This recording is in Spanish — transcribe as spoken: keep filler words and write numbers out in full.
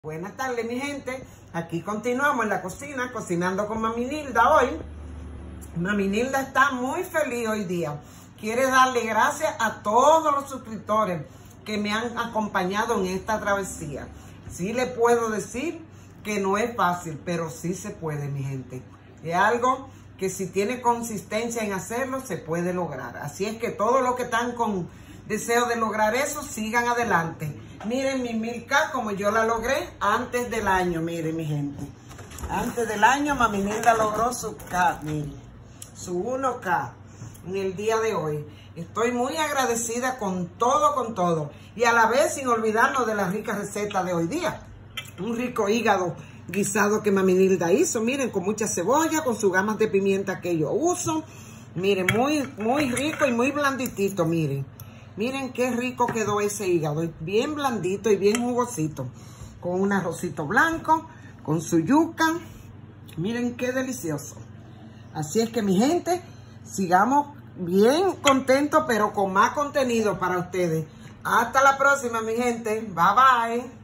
Buenas tardes, mi gente. Aquí continuamos en la cocina, cocinando con Mami Nilda hoy. Mami Nilda está muy feliz hoy día. Quiere darle gracias a todos los suscriptores que me han acompañado en esta travesía. Sí le puedo decir que no es fácil, pero sí se puede, mi gente. Es algo que si tiene consistencia en hacerlo, se puede lograr. Así es que todos los que están con deseo de lograr eso, sigan adelante. Miren mi mil K como yo la logré antes del año, miren mi gente. Antes del año Mami Nilda logró su K, miren, su uno K en el día de hoy. Estoy muy agradecida con todo, con todo. Y a la vez sin olvidarnos de la rica receta de hoy día. Un rico hígado guisado que Mami Nilda hizo, miren, con mucha cebolla, con sus gamas de pimienta que yo uso. Miren, muy, muy rico y muy blanditito, miren. Miren qué rico quedó ese hígado, bien blandito y bien jugosito. Con un arrocito blanco, con su yuca. Miren qué delicioso. Así es que mi gente, sigamos bien contentos, pero con más contenido para ustedes. Hasta la próxima, mi gente. Bye, bye.